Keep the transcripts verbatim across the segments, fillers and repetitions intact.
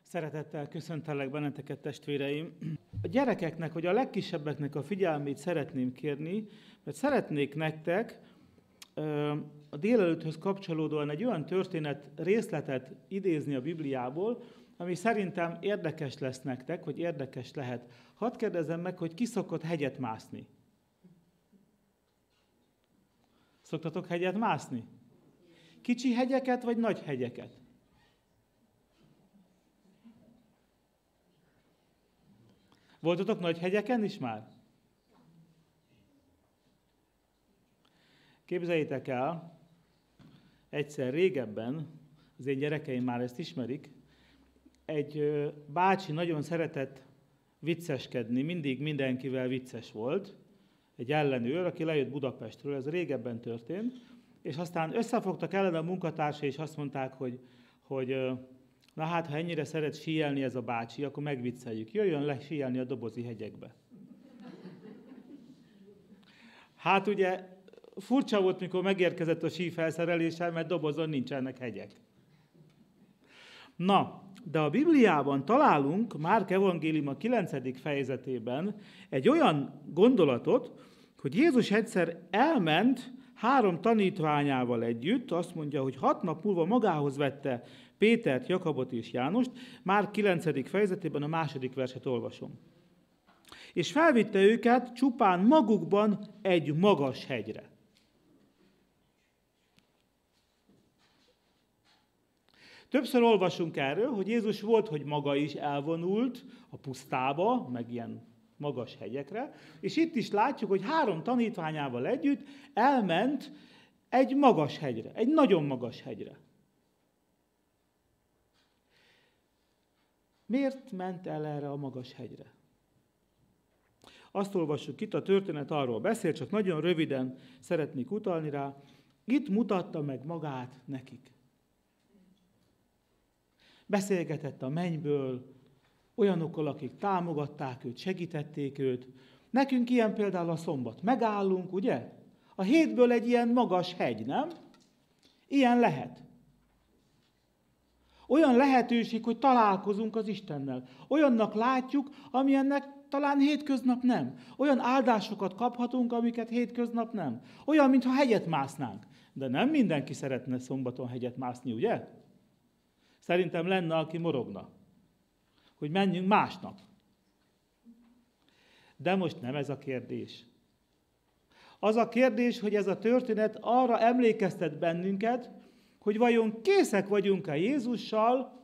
Szeretettel köszöntelek benneteket, testvéreim. A gyerekeknek, vagy a legkisebbeknek a figyelmét szeretném kérni, mert szeretnék nektek a délelőtthöz kapcsolódóan egy olyan történet részletet idézni a Bibliából, ami szerintem érdekes lesz nektek, vagy érdekes lehet. Hadd kérdezzem meg, hogy ki szokott hegyet mászni? Szoktatok hegyet mászni? Kicsi hegyeket, vagy nagy hegyeket? Voltatok nagy hegyeken is már? Képzeljétek el, egyszer régebben, az én gyerekeim már ezt ismerik, egy bácsi nagyon szeretett vicceskedni, mindig mindenkivel vicces volt, egy ellenőr, aki lejött Budapestről, ez régebben történt, és aztán összefogtak ellene a munkatársai, és azt mondták, hogy, hogy na hát, ha ennyire szeret síelni ez a bácsi, akkor megvicceljük. Jöjjön le síelni a Dobozi hegyekbe. Hát ugye furcsa volt, mikor megérkezett a sífelszereléssel, mert Dobozon nincsenek hegyek. Na, de a Bibliában találunk Márk evangélium a kilencedik fejezetében egy olyan gondolatot, hogy Jézus egyszer elment három tanítványával együtt, azt mondja, hogy hat nap múlva magához vette Pétert, Jakabot és Jánost, Márk kilencedik fejezetében a második verset olvasom. És felvitte őket csupán magukban egy magas hegyre. Többször olvasunk erről, hogy Jézus volt, hogy maga is elvonult a pusztába, meg ilyen magas hegyekre, és itt is látjuk, hogy három tanítványával együtt elment egy magas hegyre, egy nagyon magas hegyre. Miért ment el erre a magas hegyre? Azt olvassuk itt, a történet arról beszél, csak nagyon röviden szeretnék utalni rá. Itt mutatta meg magát nekik. Beszélgetett a mennyből, olyanokkal, akik támogatták őt, segítették őt. Nekünk ilyen például a szombat. Megállunk, ugye? A hétből egy ilyen magas hegy, nem? Ilyen lehet. Olyan lehetőség, hogy találkozunk az Istennel. Olyannak látjuk, amilyennek talán hétköznap nem. Olyan áldásokat kaphatunk, amiket hétköznap nem. Olyan, mintha hegyet másznánk. De nem mindenki szeretne szombaton hegyet mászni, ugye? Szerintem lenne, aki morogna, hogy menjünk másnap. De most nem ez a kérdés. Az a kérdés, hogy ez a történet arra emlékeztet bennünket, hogy vajon készek vagyunk-e Jézussal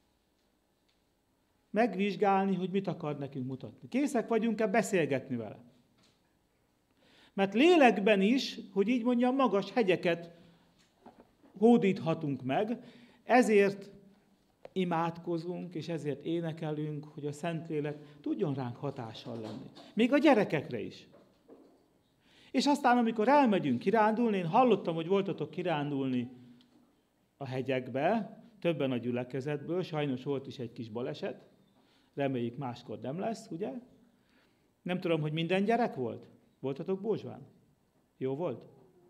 megvizsgálni, hogy mit akar nekünk mutatni. Készek vagyunk-e beszélgetni vele. Mert lélekben is, hogy így mondjam, magas hegyeket hódíthatunk meg, ezért imádkozunk, és ezért énekelünk, hogy a Szentlélek tudjon ránk hatással lenni. Még a gyerekekre is. És aztán, amikor elmegyünk kirándulni, én hallottam, hogy voltatok kirándulni a hegyekbe, többen a gyülekezetből, sajnos volt is egy kis baleset, reméljük máskor nem lesz, ugye? Nem tudom, hogy minden gyerek volt? Voltatok Bózsván? Jó volt?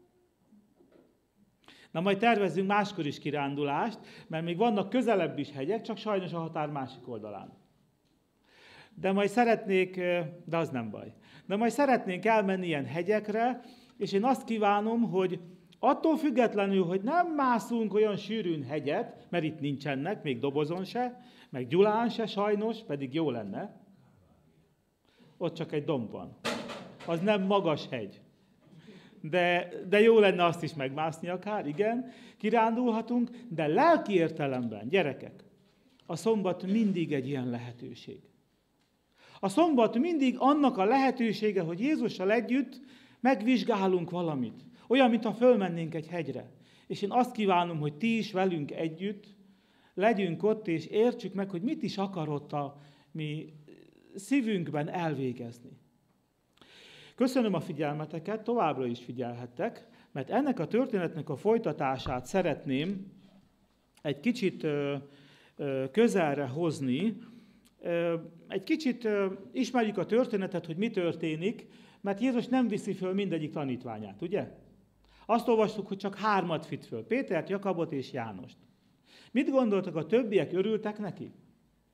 Na majd tervezzünk máskor is kirándulást, mert még vannak közelebb is hegyek, csak sajnos a határ másik oldalán. De majd szeretnék, de az nem baj, de majd szeretnénk elmenni ilyen hegyekre, és én azt kívánom, hogy attól függetlenül, hogy nem mászunk olyan sűrűn hegyet, mert itt nincsenek, még Dobozon se, meg Gyulán se sajnos, pedig jó lenne. Ott csak egy domb van. Az nem magas hegy. De, de jó lenne azt is megmászni akár, igen, kirándulhatunk, de lelki értelemben, gyerekek, a szombat mindig egy ilyen lehetőség. A szombat mindig annak a lehetősége, hogy Jézussal együtt megvizsgálunk valamit. Olyan, mintha fölmennénk egy hegyre. És én azt kívánom, hogy ti is velünk együtt legyünk ott, és értsük meg, hogy mit is akarott a mi szívünkben elvégezni. Köszönöm a figyelmeteket, továbbra is figyelhettek, mert ennek a történetnek a folytatását szeretném egy kicsit ö, ö, közelre hozni. Ö, egy kicsit ö, ismerjük a történetet, hogy mi történik, mert Jézus nem viszi föl mindegyik tanítványát, ugye? Azt olvastuk, hogy csak hármat vitt föl, Pétert, Jakabot és Jánost. Mit gondoltak, a többiek örültek neki?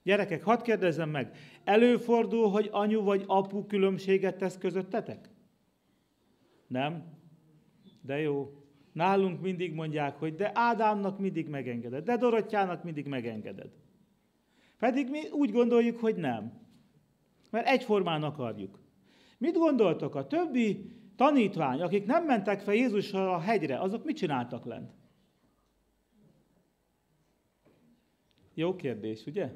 Gyerekek, hadd kérdezzem meg, előfordul, hogy anyu vagy apu különbséget tesz közöttetek? Nem? De jó. Nálunk mindig mondják, hogy de Ádámnak mindig megengeded, de Dorottyának mindig megengeded. Pedig mi úgy gondoljuk, hogy nem. Mert egyformán akarjuk. Mit gondoltok? A többi tanítvány, akik nem mentek fel Jézussal a hegyre, azok mit csináltak lent? Jó kérdés, ugye?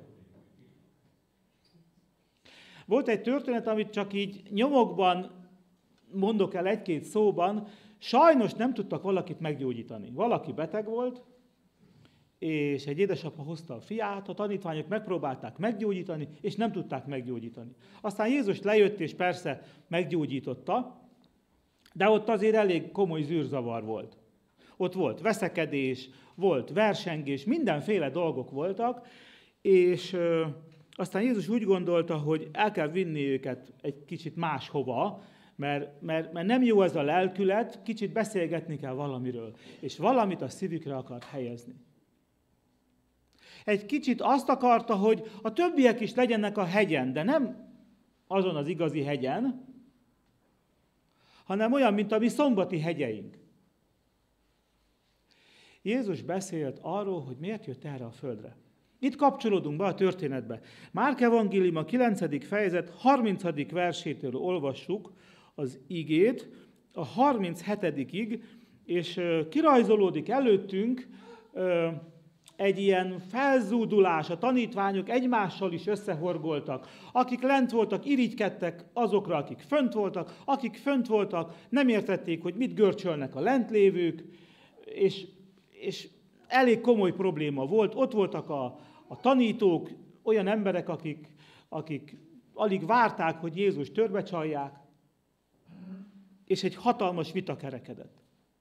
Volt egy történet, amit csak így nyomokban mondok el egy-két szóban, sajnos nem tudtak valakit meggyógyítani. Valaki beteg volt, és egy édesapa hozta a fiát, a tanítványok megpróbálták meggyógyítani, és nem tudták meggyógyítani. Aztán Jézus lejött, és persze meggyógyította, de ott azért elég komoly zűrzavar volt. Ott volt veszekedés, volt versengés, mindenféle dolgok voltak, és ö, aztán Jézus úgy gondolta, hogy el kell vinni őket egy kicsit máshova, mert, mert, mert nem jó ez a lelkület, kicsit beszélgetni kell valamiről, és valamit a szívükre akart helyezni. Egy kicsit azt akarta, hogy a többiek is legyenek a hegyen, de nem azon az igazi hegyen, hanem olyan, mint a mi szombati hegyeink. Jézus beszélt arról, hogy miért jött erre a földre. Itt kapcsolódunk be a történetbe. Márk evangélium a kilencedik fejezet harmincadik versétől olvassuk az igét, a harminchetodik és kirajzolódik előttünk egy ilyen felzúdulás, a tanítványok egymással is összehorgoltak. Akik lent voltak, irigykedtek azokra, akik fönt voltak, akik fönt voltak, nem értették, hogy mit görcsölnek a lentlévők, és, és elég komoly probléma volt. Ott voltak a, a tanítók, olyan emberek, akik, akik alig várták, hogy Jézus törbecsalják, és egy hatalmas vita kerekedett.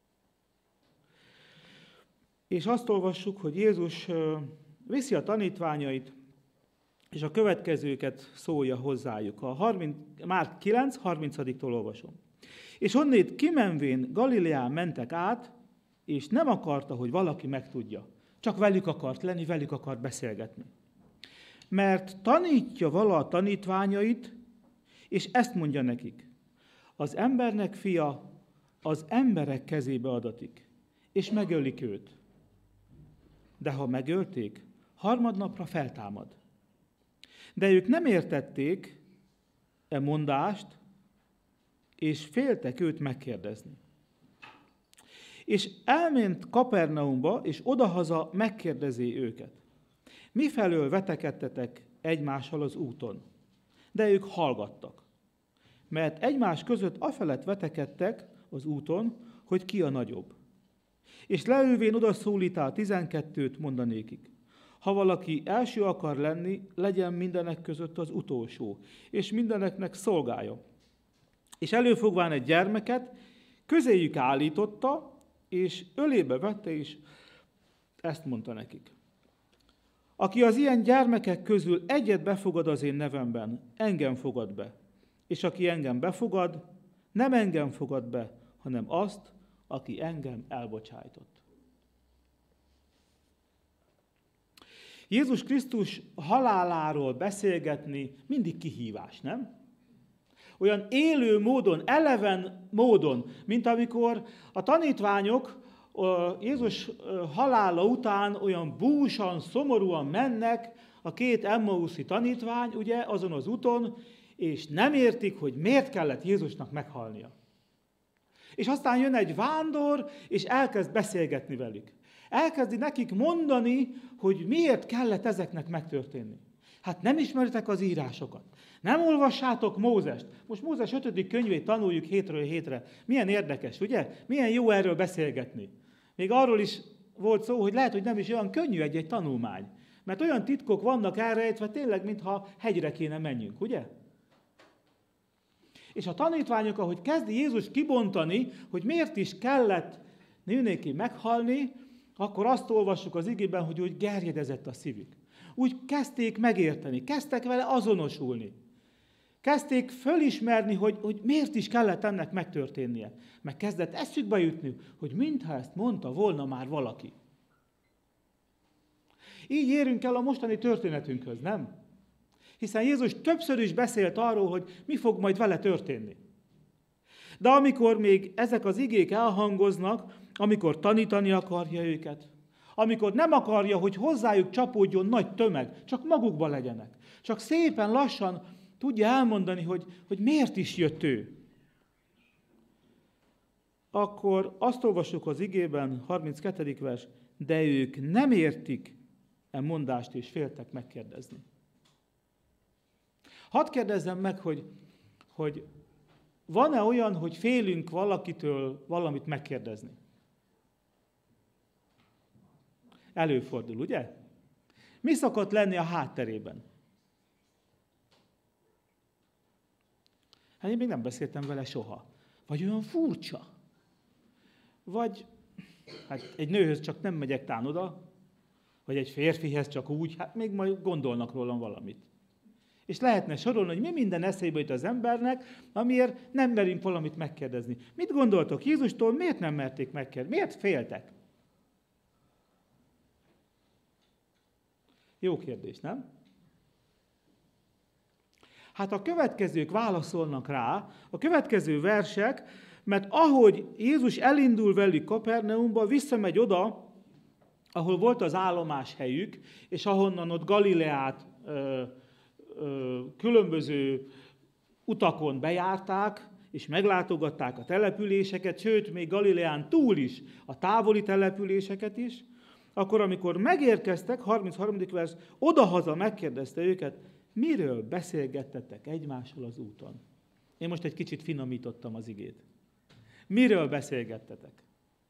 És azt olvassuk, hogy Jézus viszi a tanítványait, és a következőket szólja hozzájuk. A harminc, Márk kilenc harmincadiktól olvasom. És onnét kimenvén Galileán mentek át, és nem akarta, hogy valaki megtudja. Csak velük akart lenni, velük akart beszélgetni. Mert tanítja vala a tanítványait, és ezt mondja nekik. Az embernek fia az emberek kezébe adatik, és megölik őt. De ha megölték, harmadnapra feltámad. De ők nem értették e mondást, és féltek őt megkérdezni. És elment Kapernaumba, és odahaza megkérdezi őket. Mifelől vetekedtetek egymással az úton? De ők hallgattak. Mert egymás között afelett vetekedtek az úton, hogy ki a nagyobb. És leülvén oda szólítál tizenkettőt mondanékik. Ha valaki első akar lenni, legyen mindenek között az utolsó, és mindeneknek szolgálja. És előfogván egy gyermeket, közéjük állította, és ölébe vette, és ezt mondta nekik. Aki az ilyen gyermekek közül egyet befogad az én nevemben, engem fogad be. És aki engem befogad, nem engem fogad be, hanem azt, aki engem elbocsájtott. Jézus Krisztus haláláról beszélgetni mindig kihívás, nem? Olyan élő módon, eleven módon, mint amikor a tanítványok Jézus halála után olyan búsan, szomorúan mennek, a két emmauszi tanítvány, ugye, azon az úton, és nem értik, hogy miért kellett Jézusnak meghalnia. És aztán jön egy vándor, és elkezd beszélgetni velük. Elkezdi nekik mondani, hogy miért kellett ezeknek megtörténni. Hát nem ismeritek az írásokat. Nem olvassátok Mózest. Most Mózes ötödik könyvét tanuljuk hétről hétre. Milyen érdekes, ugye? Milyen jó erről beszélgetni. Még arról is volt szó, hogy lehet, hogy nem is olyan könnyű egy-egy tanulmány. Mert olyan titkok vannak elrejtve, tényleg, mintha hegyre kéne menjünk, ugye? És a tanítványok, ahogy kezdi Jézus kibontani, hogy miért is kellett nőnéki meghalni, akkor azt olvassuk az igében, hogy úgy gerjedezett a szívük. Úgy kezdték megérteni, kezdtek vele azonosulni. Kezdték fölismerni, hogy, hogy miért is kellett ennek megtörténnie. Meg kezdett eszükbe jutni, hogy mintha ezt mondta volna már valaki. Így érünk el a mostani történetünkhöz, nem? Hiszen Jézus többször is beszélt arról, hogy mi fog majd vele történni. De amikor még ezek az igék elhangoznak, amikor tanítani akarja őket, amikor nem akarja, hogy hozzájuk csapódjon nagy tömeg, csak magukban legyenek. Csak szépen lassan tudja elmondani, hogy, hogy miért is jött ő. Akkor azt olvassuk az igében, harminckettedik vers, de ők nem értik e mondást, és féltek megkérdezni. Hadd kérdezzem meg, hogy, hogy van-e olyan, hogy félünk valakitől valamit megkérdezni? Előfordul, ugye? Mi szokott lenni a hátterében? Hát én még nem beszéltem vele soha. Vagy olyan furcsa. Vagy, hát egy nőhöz csak nem megyek tán oda, vagy egy férfihez csak úgy, hát még majd gondolnak rólam valamit. És lehetne sorolni, hogy mi minden eszébe jut az embernek, amiért nem merünk valamit megkérdezni. Mit gondoltok Jézustól, miért nem merték megkérdezni? Miért féltek? Jó kérdés, nem? Hát a következők válaszolnak rá, a következő versek, mert ahogy Jézus elindul velük Kapernaumba, visszamegy oda, ahol volt az állomás helyük, és ahonnan ott Galileát ö, ö, különböző utakon bejárták, és meglátogatták a településeket, sőt, még Galileán túl is, a távoli településeket is, akkor amikor megérkeztek, harmincharmadik vers, odahaza megkérdezte őket, miről beszélgettetek egymással az úton? Én most egy kicsit finomítottam az igét. Miről beszélgettetek?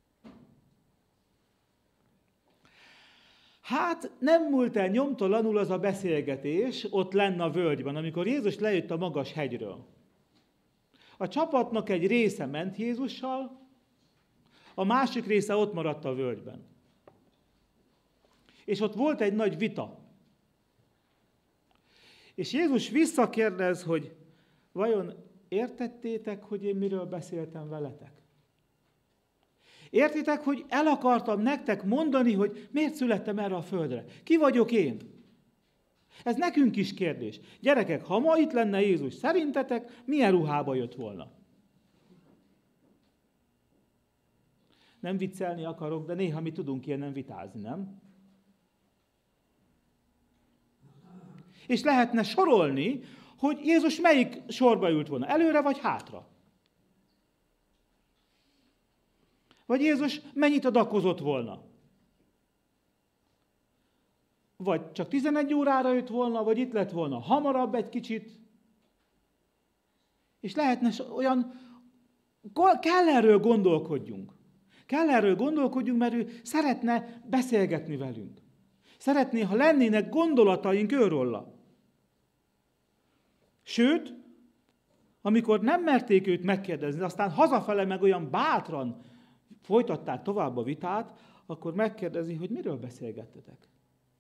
Hát nem múlt el nyomtalanul az a beszélgetés ott lenne a völgyben, amikor Jézus lejött a magas hegyről. A csapatnak egy része ment Jézussal, a másik része ott maradt a völgyben. És ott volt egy nagy vita. És Jézus visszakérdez, hogy vajon értettétek, hogy én miről beszéltem veletek? Értitek, hogy el akartam nektek mondani, hogy miért születtem erre a földre? Ki vagyok én? Ez nekünk is kérdés. Gyerekek, ha ma itt lenne Jézus, szerintetek milyen ruhába jött volna? Nem viccelni akarok, de néha mi tudunk ilyenen vitázni, nem? És lehetne sorolni, hogy Jézus melyik sorba ült volna, előre vagy hátra. Vagy Jézus mennyit adakozott volna. Vagy csak tizenegy órára jött volna, vagy itt lett volna hamarabb egy kicsit. És lehetne olyan, kell erről gondolkodjunk. Kell erről gondolkodjunk, mert ő szeretne beszélgetni velünk. Szeretné, ha lennének gondolataink őróla. Sőt, amikor nem merték őt megkérdezni, aztán hazafele meg olyan bátran folytatták tovább a vitát, akkor megkérdezi, hogy miről beszélgettetek.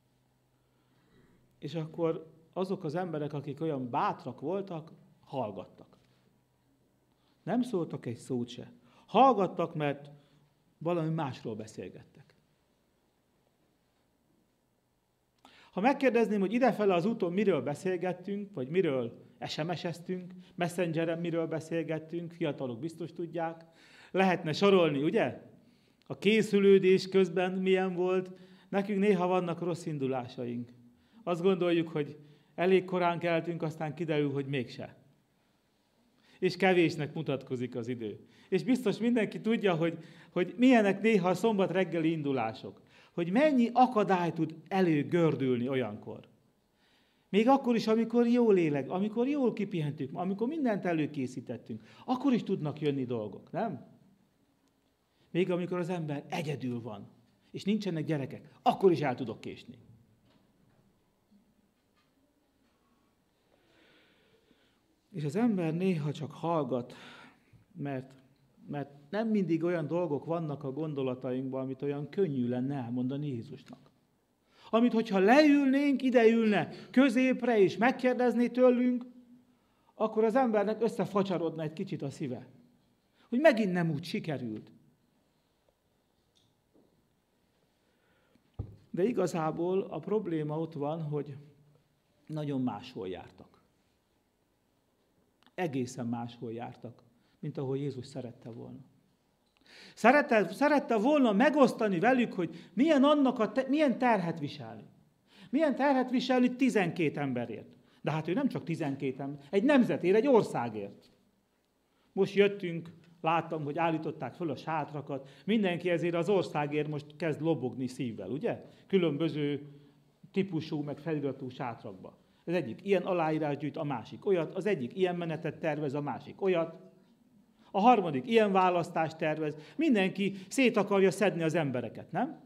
És akkor azok az emberek, akik olyan bátrak voltak, hallgattak. Nem szóltak egy szót se. Hallgattak, mert valami másról beszélgettek. Ha megkérdezném, hogy idefele az úton miről beszélgettünk, vagy miről es em es-eztünk, Messengeren miről beszélgettünk, fiatalok biztos tudják, lehetne sorolni, ugye? A készülődés közben milyen volt, nekünk néha vannak rossz indulásaink. Azt gondoljuk, hogy elég korán keltünk, aztán kiderül, hogy mégse. És kevésnek mutatkozik az idő. És biztos mindenki tudja, hogy, hogy milyenek néha a szombat reggeli indulások. Hogy mennyi akadály tud előgördülni olyankor. Még akkor is, amikor jól léleg, amikor jól kipihentünk, amikor mindent előkészítettünk, akkor is tudnak jönni dolgok, nem? Még amikor az ember egyedül van, és nincsenek gyerekek, akkor is el tudok késni. És az ember néha csak hallgat, mert, mert nem mindig olyan dolgok vannak a gondolatainkban, amit olyan könnyű lenne elmondani Jézusnak. Amit, hogyha leülnénk, ideülne középre, és megkérdezné tőlünk, akkor az embernek összefacsarodna egy kicsit a szíve. Hogy megint nem úgy sikerült. De igazából a probléma ott van, hogy nagyon máshol jártak. Egészen máshol jártak, mint ahogy Jézus szerette volna. Szerette, szerette volna megosztani velük, hogy milyen, annak a te, milyen terhet viselni. Milyen terhet viselni tizenkét emberért. De hát ő nem csak tizenkét ember, egy nemzetért, egy országért. Most jöttünk, láttam, hogy állították föl a sátrakat, mindenki ezért az országért most kezd lobogni szívvel, ugye? Különböző típusú, meg feliratú sátrakba. Az egyik ilyen aláírás gyűjt, a másik olyat, az egyik ilyen menetet tervez, a másik olyat. A harmadik ilyen választást tervez. Mindenki szét akarja szedni az embereket, nem?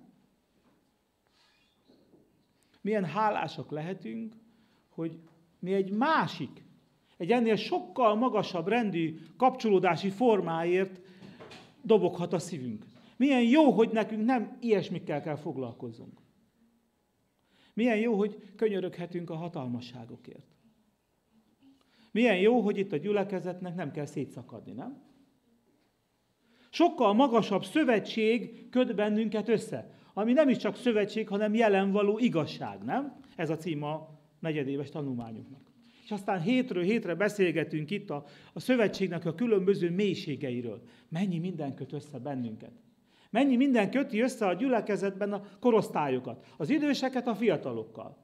Milyen hálásak lehetünk, hogy mi egy másik, egy ennél sokkal magasabb rendű kapcsolódási formáért doboghat a szívünk. Milyen jó, hogy nekünk nem ilyesmikkel kell foglalkozzunk. Milyen jó, hogy könyöröghetünk a hatalmasságokért. Milyen jó, hogy itt a gyülekezetnek nem kell szétszakadni, nem? Sokkal magasabb szövetség köt bennünket össze, ami nem is csak szövetség, hanem jelenvaló igazság, nem? Ez a cím a negyedéves tanulmányunknak. És aztán hétről hétre beszélgetünk itt a, a szövetségnek a különböző mélységeiről. Mennyi minden köt össze bennünket. Mennyi minden köti össze a gyülekezetben a korosztályokat, az időseket a fiatalokkal.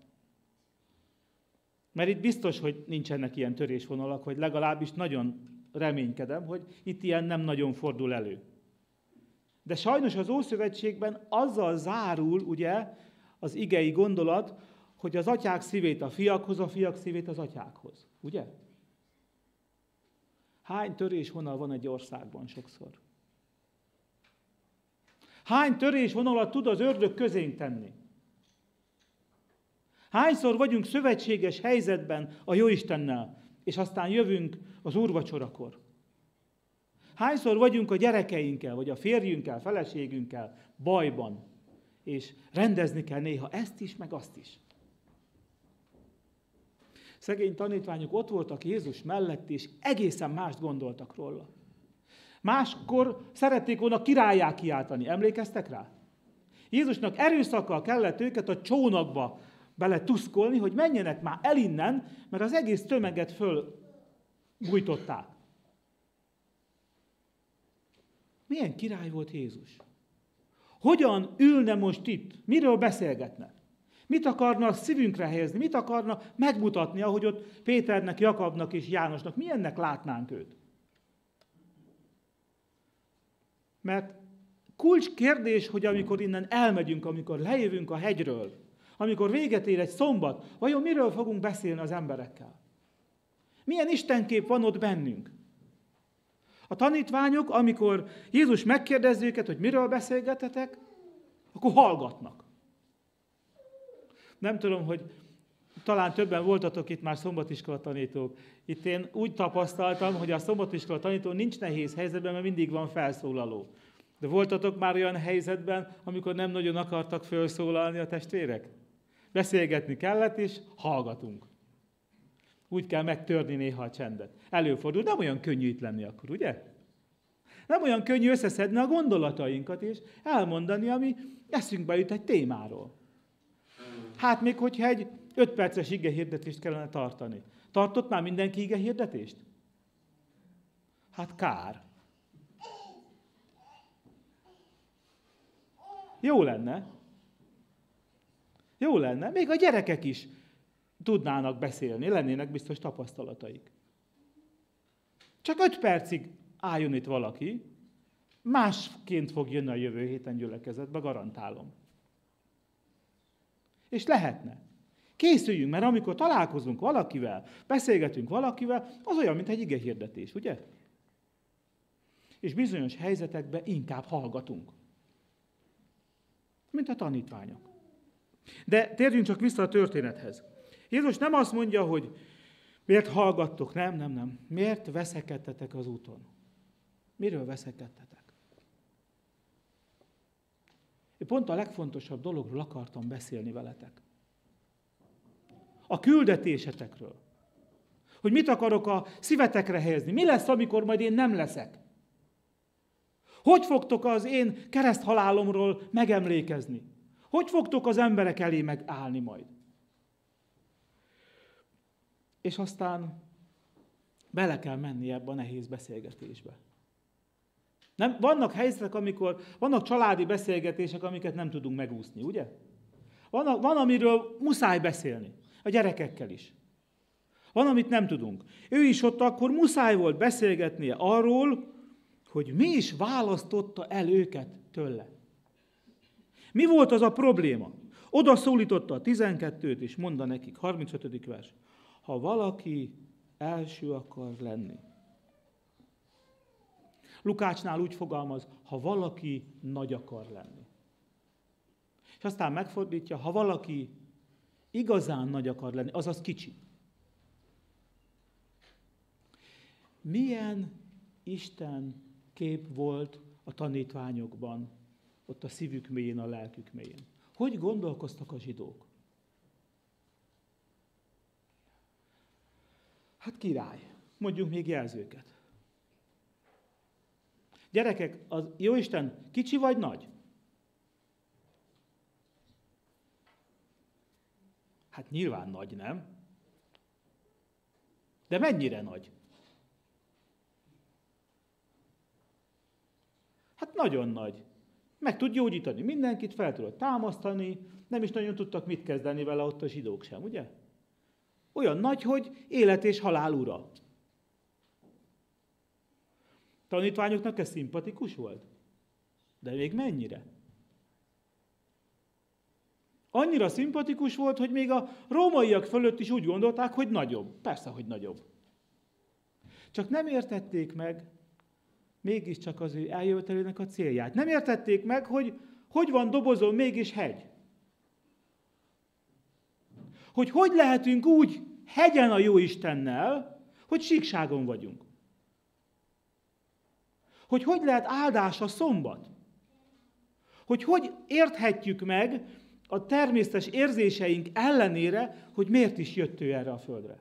Mert itt biztos, hogy nincsenek ilyen törésvonalak, vagy legalábbis nagyon reménykedem, hogy itt ilyen nem nagyon fordul elő. De sajnos az Ószövetségben azzal zárul, ugye, az igei gondolat, hogy az atyák szívét a fiakhoz, a fiak szívét az atyákhoz. Ugye? Hány törésvonal van egy országban sokszor? Hány törésvonalat tud az ördög közénk tenni? Hányszor vagyunk szövetséges helyzetben a Jóistennel, és aztán jövünk az úrvacsorakor? Hányszor vagyunk a gyerekeinkkel, vagy a férjünkkel, feleségünkkel bajban, és rendezni kell néha ezt is, meg azt is? Szegény tanítványok ott voltak Jézus mellett, és egészen mást gondoltak róla. Máskor szerették volna királlyá kiáltani. Emlékeztek rá? Jézusnak erőszakkal kellett őket a csónakba bele tuszkolni, hogy menjenek már el innen, mert az egész tömeget fölbújtották. Milyen király volt Jézus? Hogyan ülne most itt? Miről beszélgetne? Mit akarna a szívünkre helyezni? Mit akarna megmutatni, ahogy ott Péternek, Jakabnak és Jánosnak? Milyennek látnánk őt? Mert kulcskérdés, hogy amikor innen elmegyünk, amikor lejövünk a hegyről, amikor véget ér egy szombat, vajon miről fogunk beszélni az emberekkel? Milyen istenkép van ott bennünk? A tanítványok, amikor Jézus megkérdezi őket, hogy miről beszélgetetek, akkor hallgatnak. Nem tudom, hogy talán többen voltatok itt már szombatiskola tanítók. Itt én úgy tapasztaltam, hogy a szombatiskola tanító nincs nehéz helyzetben, mert mindig van felszólaló. De voltatok már olyan helyzetben, amikor nem nagyon akartak felszólalni a testvérek? Beszélgetni kellett, és hallgatunk. Úgy kell megtörni néha a csendet. Előfordul, nem olyan könnyű itt lenni akkor, ugye? Nem olyan könnyű összeszedni a gondolatainkat, és elmondani, ami eszünkbe jut egy témáról. Hát még hogyha egy öt perces igehirdetést kellene tartani. Tartott már mindenki igehirdetést? Hát kár. Jó lenne. Jó lenne. Még a gyerekek is tudnának beszélni, lennének biztos tapasztalataik. Csak öt percig álljon itt valaki, másként fog jönni a jövő héten gyülekezetbe, garantálom. És lehetne. Készüljünk, mert amikor találkozunk valakivel, beszélgetünk valakivel, az olyan, mint egy igehirdetés, ugye? És bizonyos helyzetekben inkább hallgatunk. Mint a tanítványok. De térjünk csak vissza a történethez. Jézus nem azt mondja, hogy miért hallgattok, nem, nem, nem. Miért veszekedtetek az úton? Miről veszekedtetek? Én pont a legfontosabb dologról akartam beszélni veletek. A küldetésetekről. Hogy mit akarok a szívetekre helyezni. Mi lesz, amikor majd én nem leszek? Hogy fogtok az én kereszthalálomról megemlékezni? Hogy fogtok az emberek elé megállni majd? És aztán bele kell menni ebbe a nehéz beszélgetésbe. Nem, vannak helyzetek, amikor, vannak családi beszélgetések, amiket nem tudunk megúszni, ugye? Van, van, amiről muszáj beszélni, a gyerekekkel is. Van, amit nem tudunk. Ő is ott akkor muszáj volt beszélgetnie arról, hogy mi is választotta el őket tőle. Mi volt az a probléma? Oda szólította a tizenkettőt, és mondta nekik, harmincötödik vers, ha valaki első akar lenni. Lukácsnál úgy fogalmaz, ha valaki nagy akar lenni. És aztán megfordítja, ha valaki igazán nagy akar lenni, azaz kicsi. Milyen Isten kép volt a tanítványokban, ott a szívük mélyén, a lelkük mélyén? Hogy gondolkoztak a zsidók? Hát király, mondjuk még jelzőket. Gyerekek, az Jóisten kicsi vagy nagy? Hát nyilván nagy, nem? De mennyire nagy? Hát nagyon nagy. Meg tud gyógyítani mindenkit, fel tudott támasztani, nem is nagyon tudtak mit kezdeni vele ott a zsidók sem, ugye? Olyan nagy, hogy élet és halál ura. Tanítványoknak ez szimpatikus volt? De még mennyire? Annyira szimpatikus volt, hogy még a rómaiak fölött is úgy gondolták, hogy nagyobb. Persze, hogy nagyobb. Csak nem értették meg mégiscsak az ő eljövetelének a célját. Nem értették meg, hogy hogy van dobozon mégis hegy. Hogy hogy lehetünk úgy hegyen a Jóistennel, hogy síkságon vagyunk. Hogy hogy lehet áldás a szombat. Hogy hogy érthetjük meg a természetes érzéseink ellenére, hogy miért is jött ő erre a földre.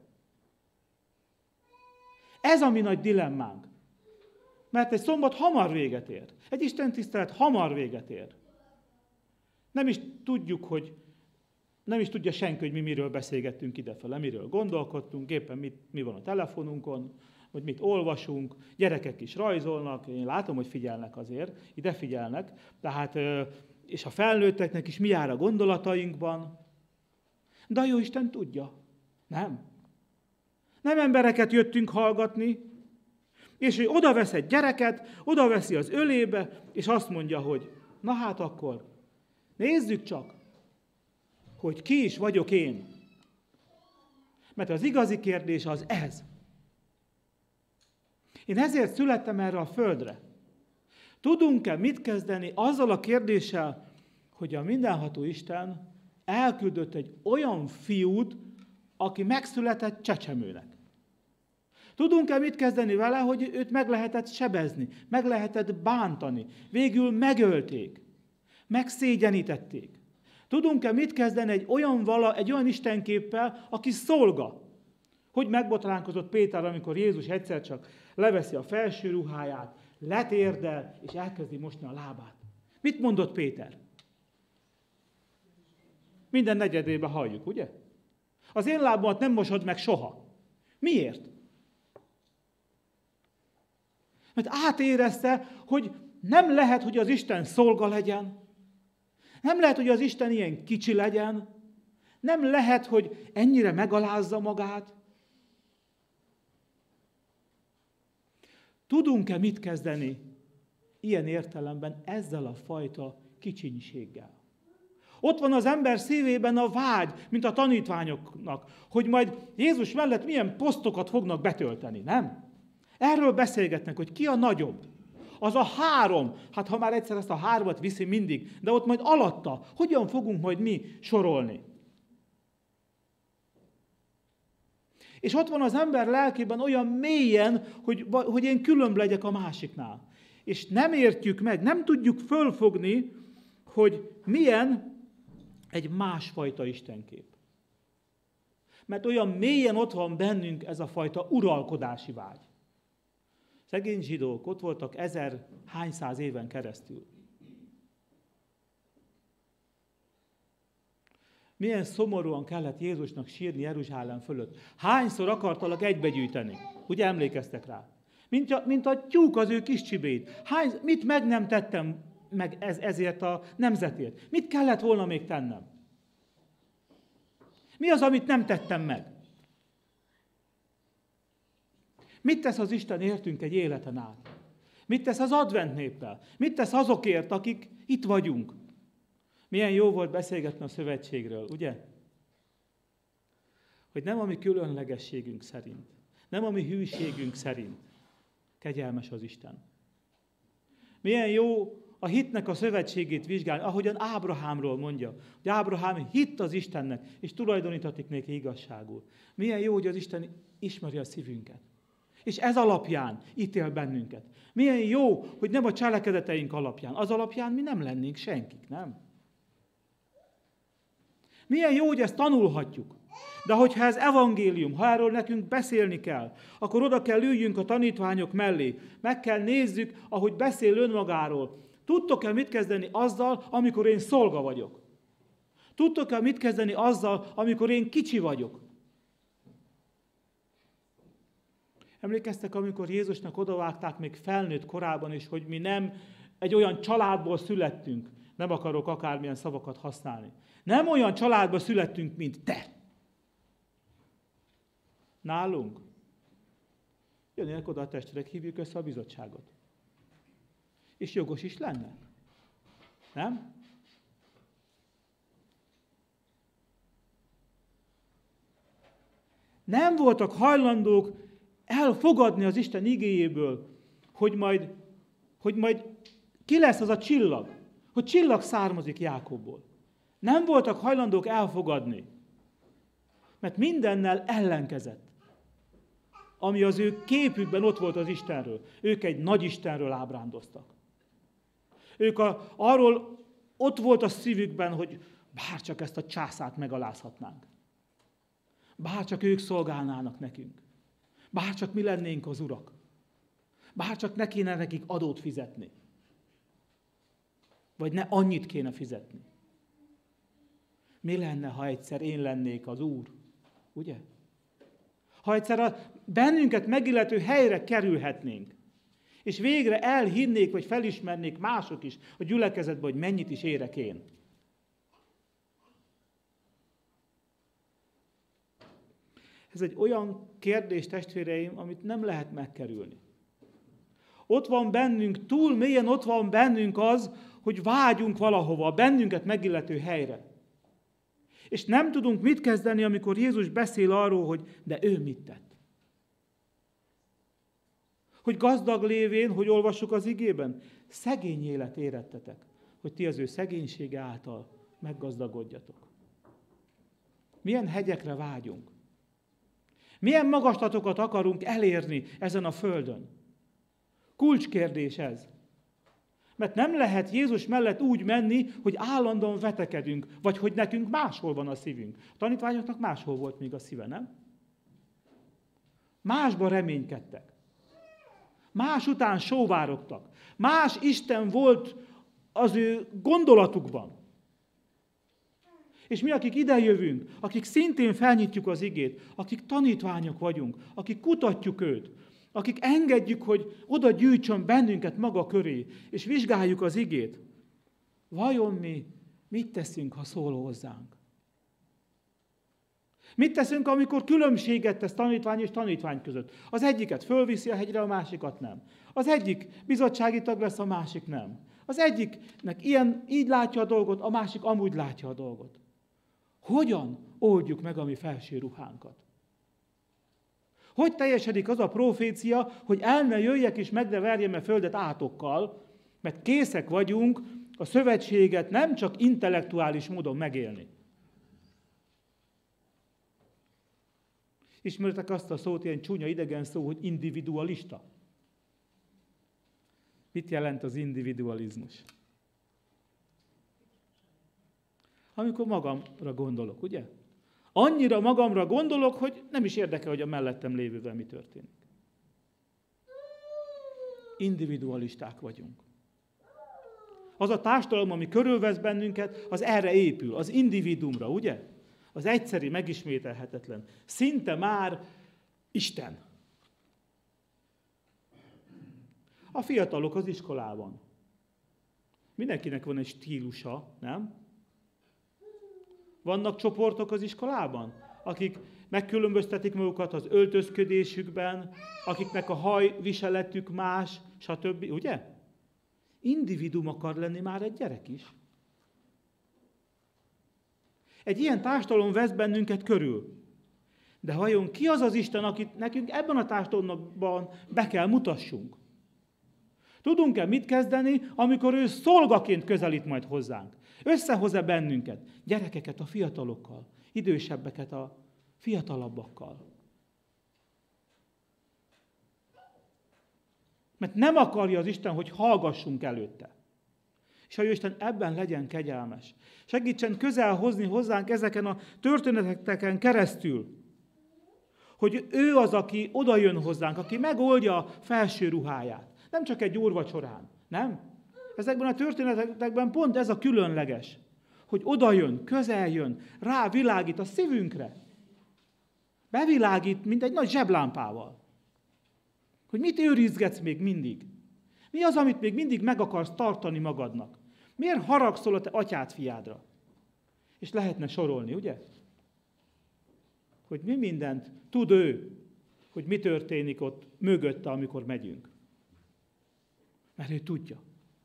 Ez a mi nagy dilemmánk. Mert egy szombat hamar véget ér. Egy istentisztelet hamar véget ér. Nem is tudjuk, hogy nem is tudja senki, hogy mi miről beszélgettünk idefele, miről gondolkodtunk, éppen mit, mi van a telefonunkon, hogy mit olvasunk, gyerekek is rajzolnak, én látom, hogy figyelnek azért, ide figyelnek, tehát, és a felnőtteknek is mi jár a gondolatainkban. De a Jóisten tudja. Nem. Nem embereket jöttünk hallgatni, és ő oda vesz egy gyereket, oda veszi az ölébe, és azt mondja, hogy na hát akkor, nézzük csak, hogy ki is vagyok én. Mert az igazi kérdés az ez. Én ezért születtem erre a földre. Tudunk-e mit kezdeni azzal a kérdéssel, hogy a mindenható Isten elküldött egy olyan fiút, aki megszületett csecsemőnek? Tudunk-e mit kezdeni vele, hogy őt meg lehetett sebezni, meg lehetett bántani, végül megölték, megszégyenítették? Tudunk-e mit kezdeni egy olyan, vala, egy olyan istenképpel, aki szolga? Hogy megbotránkozott Péter, amikor Jézus egyszer csak leveszi a felső ruháját, letérdel, és elkezdi mosni a lábát. Mit mondott Péter? Minden negyedében halljuk, ugye? Az én lábamat nem mosod meg soha. Miért? Mert átérezte, hogy nem lehet, hogy az Isten szolga legyen, nem lehet, hogy az Isten ilyen kicsi legyen, nem lehet, hogy ennyire megalázza magát. Tudunk-e mit kezdeni ilyen értelemben ezzel a fajta kicsinységgel? Ott van az ember szívében a vágy, mint a tanítványoknak, hogy majd Jézus mellett milyen posztokat fognak betölteni, nem? Erről beszélgetnek, hogy ki a nagyobb. Az a három, hát ha már egyszer ezt a hármat viszi mindig, de ott majd alatta, hogyan fogunk majd mi sorolni? És ott van az ember lelkében olyan mélyen, hogy, hogy én különb legyek a másiknál. És nem értjük meg, nem tudjuk fölfogni, hogy milyen egy másfajta istenkép. Mert olyan mélyen ott van bennünk ez a fajta uralkodási vágy. Szegény zsidók ott voltak ezer hányszáz éven keresztül. Milyen szomorúan kellett Jézusnak sírni Jeruzsálem fölött. Hányszor akartalak egybegyűjteni? Ugye emlékeztek rá? Mint a, mint a tyúk az ő kis csibét. Hány, mit meg nem tettem meg ez, ezért a nemzetért? Mit kellett volna még tennem? Mi az, amit nem tettem meg? Mit tesz az Isten értünk egy életen át? Mit tesz az advent néppel? Mit tesz azokért, akik itt vagyunk? Milyen jó volt beszélgetni a szövetségről, ugye? Hogy nem a mi különlegességünk szerint, nem a mi hűségünk szerint kegyelmes az Isten. Milyen jó a hitnek a szövetségét vizsgálni, ahogyan Ábrahámról mondja, hogy Ábrahám hitt az Istennek, és tulajdonítatik néki igazságul. Milyen jó, hogy az Isten ismeri a szívünket. És ez alapján ítél bennünket. Milyen jó, hogy nem a cselekedeteink alapján. Az alapján mi nem lennénk senkik, nem? Milyen jó, hogy ezt tanulhatjuk. De hogyha ez evangélium, ha erről nekünk beszélni kell, akkor oda kell üljünk a tanítványok mellé. Meg kell nézzük, ahogy beszél önmagáról. Tudtok-e mit kezdeni azzal, amikor én szolga vagyok? Tudtok-e mit kezdeni azzal, amikor én kicsi vagyok? Emlékeztek, amikor Jézusnak odavágták még felnőtt korában is, hogy mi nem egy olyan családból születtünk. Nem akarok akármilyen szavakat használni. Nem olyan családból születtünk, mint te. Nálunk. Jönnek oda a testvérek, hívjuk össze a bizottságot. És jogos is lenne. Nem? Nem voltak hajlandók elfogadni az Isten igéjéből, hogy majd, hogy majd ki lesz az a csillag, hogy csillag származik Jákobból. Nem voltak hajlandók elfogadni, mert mindennel ellenkezett, ami az ő képükben ott volt az Istenről. Ők egy nagy Istenről ábrándoztak. Ők a, arról ott volt a szívükben, hogy bárcsak ezt a császárt megalázhatnánk. Bárcsak ők szolgálnának nekünk. Bárcsak mi lennénk az urak. Bárcsak ne kéne nekik adót fizetni. Vagy ne annyit kéne fizetni. Mi lenne, ha egyszer én lennék az Úr? Ugye? Ha egyszer a bennünket megillető helyre kerülhetnénk, és végre elhinnék, vagy felismernék mások is a gyülekezetben, hogy mennyit is érek én. Ez egy olyan kérdés, testvéreim, amit nem lehet megkerülni. Ott van bennünk, túl mélyen ott van bennünk az, hogy vágyunk valahova, a bennünket megillető helyre. És nem tudunk mit kezdeni, amikor Jézus beszél arról, hogy de ő mit tett. Hogy gazdag lévén, hogy olvassuk az igében, szegény élet érettetek, hogy ti az ő szegénysége által meggazdagodjatok. Milyen hegyekre vágyunk? Milyen magaslatokat akarunk elérni ezen a földön? Kulcskérdés ez. Mert nem lehet Jézus mellett úgy menni, hogy állandóan vetekedünk, vagy hogy nekünk máshol van a szívünk. A tanítványoknak máshol volt még a szíve, nem? Másban reménykedtek. Más után sóvárogtak. Más Isten volt az ő gondolatukban. És mi, akik idejövünk, akik szintén felnyitjuk az igét, akik tanítványok vagyunk, akik kutatjuk őt, akik engedjük, hogy oda gyűjtsön bennünket maga köré, és vizsgáljuk az igét, vajon mi mit teszünk, ha szól hozzánk? Mit teszünk, amikor különbséget tesz tanítvány és tanítvány között? Az egyiket fölviszi a hegyre, a másikat nem. Az egyik bizottsági tag lesz, a másik nem. Az egyiknek ilyen, így látja a dolgot, a másik amúgy látja a dolgot. Hogyan oldjuk meg a mi felső ruhánkat? Hogy teljesedik az a profécia, hogy el ne jöjjek és meg ne verjem a földet átokkal, mert készek vagyunk a szövetséget nem csak intellektuális módon megélni. Ismertek azt a szót, ilyen csúnya idegen szó, hogy individualista? Mit jelent az individualizmus? Amikor magamra gondolok, ugye? Annyira magamra gondolok, hogy nem is érdekel, hogy a mellettem lévővel mi történik. Individualisták vagyunk. Az a társadalom, ami körülvesz bennünket, az erre épül, az individuumra, ugye? Az egyszeri, megismételhetetlen. Szinte már Isten. A fiatalok az iskolában. Mindenkinek van egy stílusa, nem? Vannak csoportok az iskolában, akik megkülönböztetik magukat az öltözködésükben, akiknek a hajviseletük más, stb. Ugye? Individuum akar lenni már egy gyerek is. Egy ilyen társadalom vesz bennünket körül. De vajon ki az az Isten, akit nekünk ebben a társadalomban be kell mutassunk? Tudunk-e mit kezdeni, amikor ő szolgaként közelít majd hozzánk? Összehoz-e bennünket? Gyerekeket a fiatalokkal, idősebbeket a fiatalabbakkal. Mert nem akarja az Isten, hogy hallgassunk előtte. És a Isten ebben legyen kegyelmes. Segítsen közel hozni hozzánk ezeken a történeteken keresztül, hogy ő az, aki oda jön hozzánk, aki megoldja a felső ruháját. Nem csak egy úrvacsorán, nem? Ezekben a történetekben pont ez a különleges, hogy oda jön, közel jön, rávilágít a szívünkre. Bevilágít, mint egy nagy zseblámpával. Hogy mit őrizgetsz még mindig? Mi az, amit még mindig meg akarsz tartani magadnak? Miért haragszol a te atyád fiádra? És lehetne sorolni, ugye? Hogy mi mindent tud ő, hogy mi történik ott mögötte, amikor megyünk. Mert ő tudja.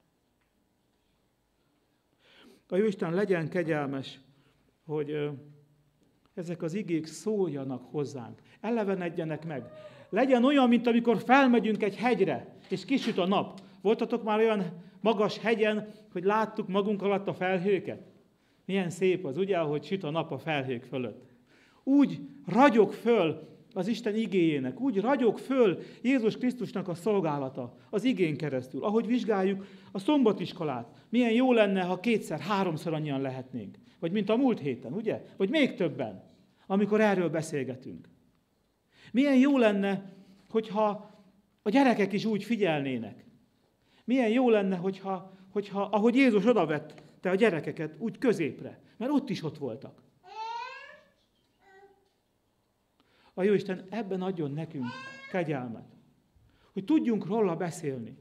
A Jóisten legyen kegyelmes, hogy ezek az igék szóljanak hozzánk, elevenedjenek meg. Legyen olyan, mint amikor felmegyünk egy hegyre, és kisüt a nap. Voltatok már olyan magas hegyen, hogy láttuk magunk alatt a felhőket? Milyen szép az, ugye, ahogy süt a nap a felhők fölött. Úgy ragyog föl az Isten igéjének, úgy ragyog föl Jézus Krisztusnak a szolgálata az igén keresztül. Ahogy vizsgáljuk a szombatiskolát, milyen jó lenne, ha kétszer, háromszor annyian lehetnénk. Vagy mint a múlt héten, ugye? Vagy még többen, amikor erről beszélgetünk. Milyen jó lenne, hogyha a gyerekek is úgy figyelnének. Milyen jó lenne, hogyha, hogyha ahogy Jézus odavette a gyerekeket, úgy középre, mert ott is ott voltak. A Jóisten ebben adjon nekünk kegyelmet, hogy tudjunk róla beszélni.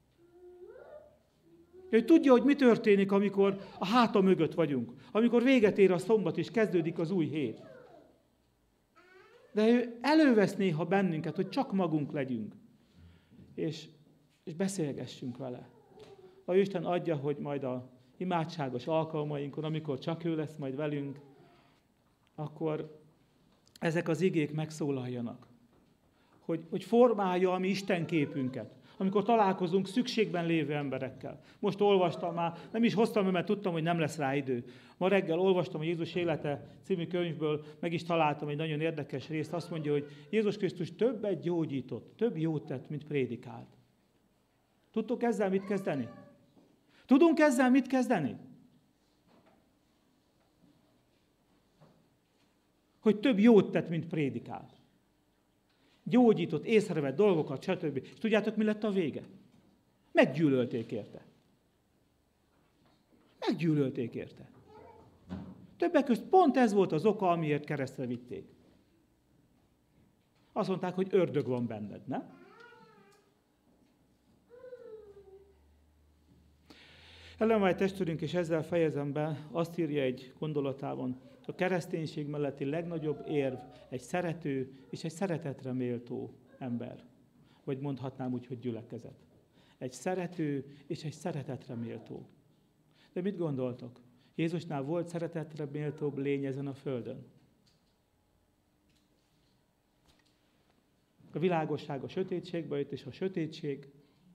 Ő tudja, hogy mi történik, amikor a háta mögött vagyunk, amikor véget ér a szombat és kezdődik az új hét. De ő elővesz néha bennünket, hogy csak magunk legyünk, és, és beszélgessünk vele. A Isten adja, hogy majd a imádságos alkalmainkon, amikor csak ő lesz majd velünk, akkor ezek az igék megszólaljanak. Hogy, hogy formálja a mi Isten képünket, amikor találkozunk szükségben lévő emberekkel. Most olvastam már, nem is hoztam, mert tudtam, hogy nem lesz rá idő. Ma reggel olvastam a Jézus élete című könyvből, meg is találtam egy nagyon érdekes részt. Azt mondja, hogy Jézus Krisztus többet gyógyított, több jót tett, mint prédikált. Tudtok ezzel mit kezdeni? Tudunk ezzel mit kezdeni? Hogy több jót tett, mint prédikált. Gyógyított, észrevett dolgokat, stb. És tudjátok, mi lett a vége? Meggyűlölték érte. Meggyűlölték érte. Többek között pont ez volt az oka, amiért keresztre vitték. Azt mondták, hogy ördög van benned, nem? Ellen White testvérünk, és ezzel fejezem be, azt írja egy gondolatában, a kereszténység melletti legnagyobb érv egy szerető és egy szeretetre méltó ember. Vagy mondhatnám úgy, hogy gyülekezet. Egy szerető és egy szeretetre méltó. De mit gondoltok? Jézusnál volt szeretetre méltóbb lény ezen a földön? A világosság a sötétségbe jött, és a sötétség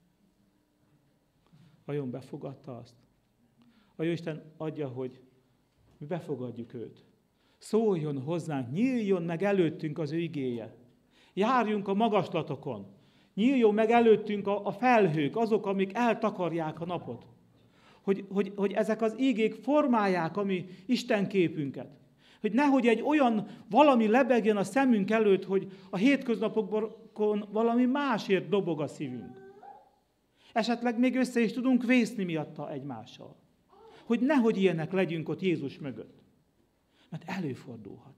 vajon befogadta azt? A Jóisten adja, hogy mi befogadjuk őt. Szóljon hozzánk, nyíljon meg előttünk az ő igéje. Járjunk a magaslatokon. Nyíljon meg előttünk a, a felhők, azok, amik eltakarják a napot. Hogy, hogy, hogy ezek az igék formálják a mi Isten képünket. Hogy nehogy egy olyan valami lebegjen a szemünk előtt, hogy a hétköznapokon valami másért dobog a szívünk. Esetleg még össze is tudunk vészni miatta egymással. Hogy nehogy ilyenek legyünk ott Jézus mögött. Mert előfordulhat.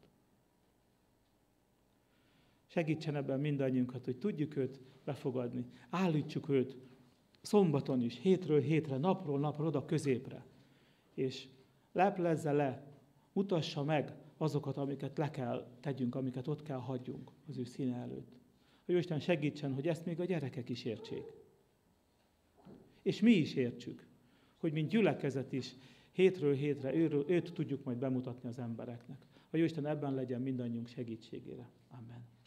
Segítsen ebben mindannyiunkat, hogy tudjuk őt befogadni. Állítsuk őt szombaton is, hétről hétre, napról napra, oda középre. És leplezze le, mutassa meg azokat, amiket le kell tegyünk, amiket ott kell hagyjunk az ő színe előtt. Hogy Isten segítsen, hogy ezt még a gyerekek is értsék. És mi is értsük, hogy mint gyülekezet is hétről hétre őről, őt tudjuk majd bemutatni az embereknek. Hogy Isten ebben legyen mindannyiunk segítségére. Amen.